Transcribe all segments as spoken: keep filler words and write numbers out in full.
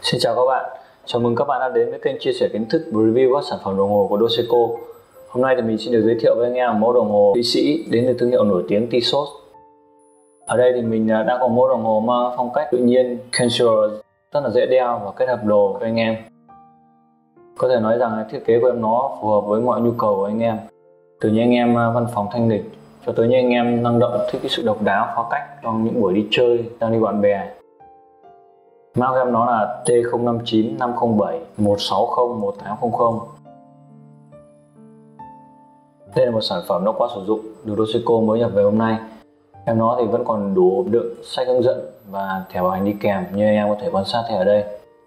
Xin chào các bạn, chào mừng các bạn đã đến với kênh chia sẻ kiến thức và review các sản phẩm đồng hồ của Doseco. Hôm nay thì mình xin được giới thiệu với anh em một mẫu đồng hồ Thụy Sĩ đến từ thương hiệu nổi tiếng Tissot. Ở đây thì mình đã có mẫu đồng hồ mang phong cách tự nhiên casual, rất là dễ đeo và kết hợp đồ với anh em. Có thể nói rằng thiết kế của em nó phù hợp với mọi nhu cầu của anh em, từ những anh em văn phòng thanh lịch cho tới những anh em năng động thích cái sự độc đáo phong cách trong những buổi đi chơi, đang đi bạn bè. Mã của em nó là T không năm chín năm không bảy một sáu không một tám không không. Đây là một sản phẩm nó qua sử dụng được Doseco mới nhập về hôm nay. Em nó thì vẫn còn đủ hộp đựng, sách hướng dẫn và thẻ bảo hành đi kèm như anh em có thể quan sát thấy ở đây.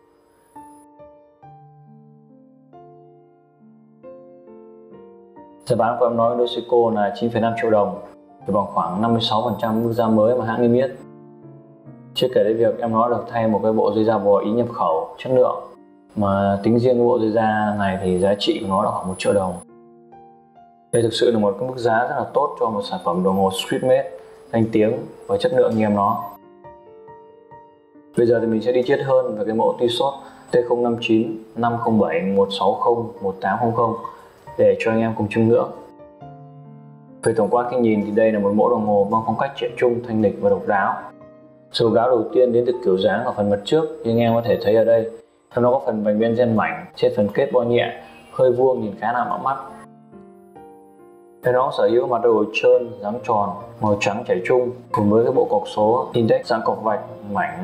Giá bán của em nó với Doseco là chín phẩy năm triệu đồng, thì bằng khoảng năm mươi sáu phần trăm mức giá mới mà hãng niêm yết. Chưa kể đến việc em nó được thay một cái bộ dây da bò Ý nhập khẩu chất lượng, mà tính riêng cái bộ dây da này thì giá trị của nó là khoảng một triệu đồng. Đây thực sự là một cái mức giá rất là tốt cho một sản phẩm đồng hồ streetmade danh tiếng và chất lượng như em nó. Bây giờ thì mình sẽ đi chiết hơn về cái mẫu Tissot T không năm chín năm không bảy một sáu không một tám không không để cho anh em cùng chiêm ngưỡng. Về tổng quan khi nhìn thì đây là một mẫu đồng hồ mang phong cách trẻ trung, thanh lịch và độc đáo. Sự độc đáo đầu tiên đến từ kiểu dáng ở phần mặt trước, như anh em có thể thấy ở đây. Trong nó có phần vành bên gen mảnh trên phần kết bo nhẹ, hơi vuông nhìn khá là mạ mắt. Thế nó sở hữu mặt đầu trơn, dáng tròn, màu trắng trẻ trung cùng với cái bộ cọc số index dạng cọc vạch mảnh.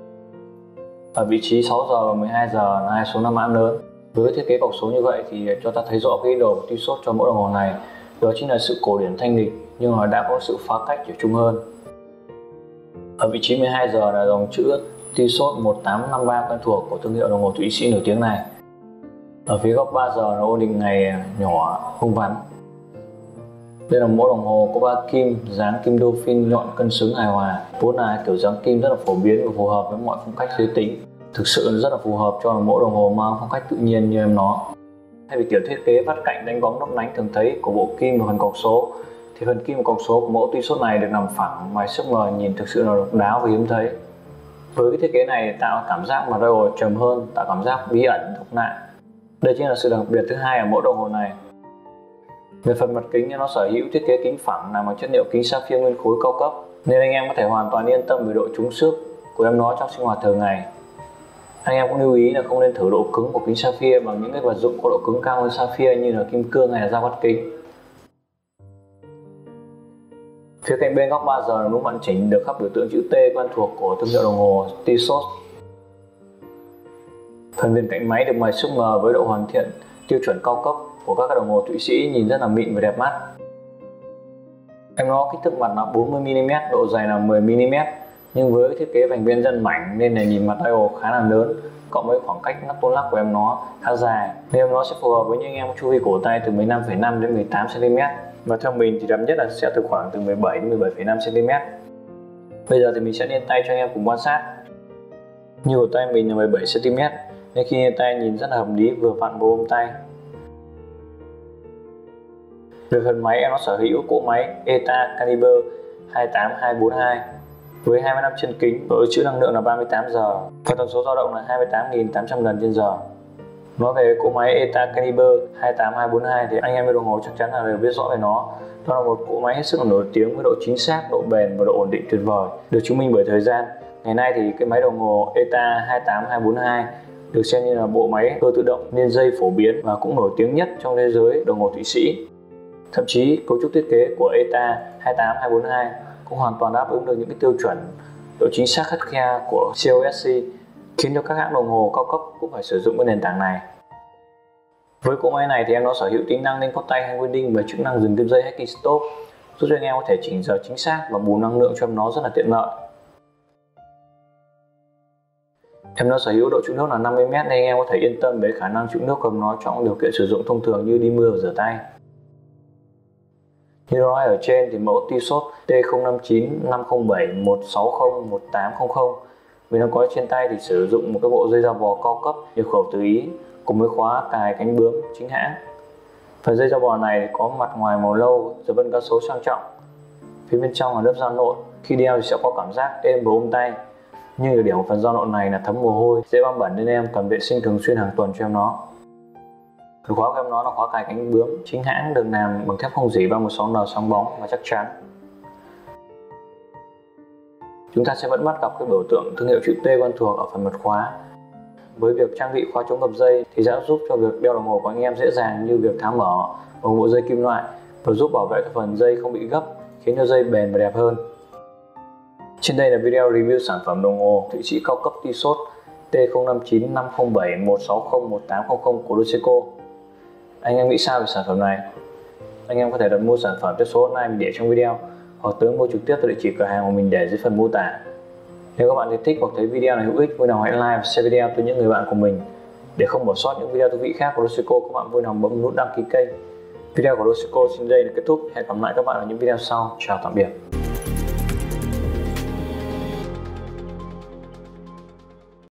Ở vị trí sáu giờ và mười hai giờ là hai số năm mã lớn. Với thiết kế cọc số như vậy thì cho ta thấy rõ cái ý đồ của Tissot cho mẫu đồng hồ này, đó chính là sự cổ điển thanh lịch nhưng mà đã có sự phá cách trẻ trung hơn. Ở vị trí mười hai giờ là dòng chữ Tissot một tám năm ba quen thuộc của thương hiệu đồng hồ Thụy Sĩ nổi tiếng này. Ở phía góc ba giờ là ô định ngày nhỏ vuông vắn. Đây là mẫu đồng hồ có ba kim, dáng kim dolphin nhọn cân xứng hài hòa, vốn là kiểu dáng kim rất là phổ biến và phù hợp với mọi phong cách giới tính. Thực sự rất là phù hợp cho một mẫu đồng hồ mang phong cách tự nhiên như em nó. Thay vì kiểu thiết kế vắt cạnh đánh bóng lấp lánh thường thấy của bộ kim và phần cọc số, thì phần kim và cọc số của mẫu Tissot này được nằm phẳng ngoài sức mờ, nhìn thực sự là độc đáo và hiếm thấy. Với cái thiết kế này tạo cảm giác mà dial trầm hơn, tạo cảm giác bí ẩn, độc lạ. Đây chính là sự đặc biệt thứ hai ở mẫu đồng hồ này. Về phần mặt kính, nó sở hữu thiết kế kính phẳng làm bằng chất liệu kính sapphire nguyên khối cao cấp, nên anh em có thể hoàn toàn yên tâm về độ trúng xước của em nó trong sinh hoạt thường ngày. Anh em cũng lưu ý là không nên thử độ cứng của kính sapphire bằng những cái vật dụng có độ cứng cao hơn sapphire như là kim cương hay là dao cắt kính. Phía cạnh bên góc ba giờ là nút hoàn chỉnh được khắc biểu tượng chữ T quen thuộc của thương hiệu đồng hồ Tissot. Phần viền cạnh máy được mài sức mờ với độ hoàn thiện tiêu chuẩn cao cấp của các đồng hồ Thụy Sĩ, nhìn rất là mịn và đẹp mắt. Em nó kích thước mặt là bốn mươi mi li mét, độ dày là mười mi li mét, nhưng với thiết kế vành bên gen mảnh nên là nhìn mặt dial khá là lớn, cộng với khoảng cách ngắt tôn lắc của em nó khá dài, nên em nó sẽ phù hợp với những anh em có chu vi cổ tay từ mười lăm phẩy năm đến mười tám xăng ti mét, và theo mình thì đẹp nhất là sẽ từ khoảng từ mười bảy đến mười bảy phẩy năm xăng ti mét. Bây giờ thì mình sẽ lên tay cho anh em cùng quan sát. Như cổ tay mình là mười bảy xăng ti mét nên khi lên tay nhìn rất là hợp lý, vừa vặn vô ôm tay. Về phần máy, em nó sở hữu cỗ máy e tê a Caliber hai tám hai bốn hai với hai mươi lăm chân kính, độ trữ năng lượng là ba mươi tám giờ và tần số dao động là hai mươi tám nghìn tám trăm lần trên giờ. Nói về cỗ máy e tê a Caliber hai tám hai bốn hai thì anh em yêu đồng hồ chắc chắn là đều biết rõ về nó. Đó là một cỗ máy hết sức là nổi tiếng với độ chính xác, độ bền và độ ổn định tuyệt vời, được chứng minh bởi thời gian. Ngày nay thì cái máy đồng hồ e tê a hai tám hai bốn hai được xem như là bộ máy cơ tự động liên dây phổ biến và cũng nổi tiếng nhất trong thế giới đồng hồ Thụy Sĩ. Thậm chí cấu trúc thiết kế của e tê a hai tám hai bốn hai cũng hoàn toàn đáp ứng được những cái tiêu chuẩn độ chính xác khắt khe của xê o ét xê, khiến cho các hãng đồng hồ cao cấp cũng phải sử dụng cái nền tảng này. Với cỗ máy này thì em nó sở hữu tính năng lên cốt tay hay winding và chức năng dừng kim dây hacking stop, giúp cho anh em có thể chỉnh giờ chính xác và bù năng lượng cho em nó rất là tiện lợi. Em nó sở hữu độ trữ nước là năm mươi mét nên anh em có thể yên tâm về khả năng trữ nước của em nó trong điều kiện sử dụng thông thường như đi mưa và rửa tay. Như nói ở trên thì mẫu Tissot T không năm chín năm không bảy một sáu không một tám không không vì nó có trên tay thì sử dụng một cái bộ dây da bò cao cấp nhập khẩu từ Ý cùng với khóa cài cánh bướm chính hãng. Phần dây da bò này có mặt ngoài màu nâu, dấu vân cá sấu sang trọng. Phía bên trong là lớp da nộn, khi đeo thì sẽ có cảm giác êm và ôm tay. Nhưng nhược điểm của phần giao nộn này là thấm mồ hôi, dễ bám bẩn nên em cần vệ sinh thường xuyên hàng tuần cho em nó. Phần khóa của em nó là khóa cài cánh bướm chính hãng, được làm bằng thép không rỉ ba một sáu N sáng bóng và chắc chắn. Chúng ta sẽ vẫn bắt gặp cái biểu tượng thương hiệu chữ T quen thuộc ở phần mặt khóa. Với việc trang bị khóa chống gập dây thì sẽ giúp cho việc đeo đồng hồ của anh em dễ dàng như việc tháo mở bằng bộ dây kim loại và giúp bảo vệ cho phần dây không bị gấp, khiến cho dây bền và đẹp hơn. Trên đây là video review sản phẩm đồng hồ Thụy Sĩ cao cấp Tissot T không năm chín năm không bảy một sáu không một tám không không của Doseco. Anh em nghĩ sao về sản phẩm này? Anh em có thể đặt mua sản phẩm theo số hotline mình để trong video, hoặc tới mua trực tiếp tại địa chỉ cửa hàng của mình để dưới phần mô tả. Nếu các bạn thấy thích hoặc thấy video này hữu ích, vui lòng hãy like và share video tới những người bạn của mình. Để không bỏ sót những video thú vị khác của Doseco, các bạn vui lòng bấm nút đăng ký kênh. Video của Doseco xin đây là kết thúc. Hẹn gặp lại các bạn ở những video sau. Chào tạm biệt.